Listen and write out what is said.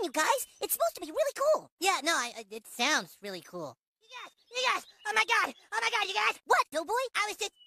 you guys. It's supposed to be really cool. Yeah, no, it sounds really cool. You guys, oh my god, you guys. What, Doughboy? I was just...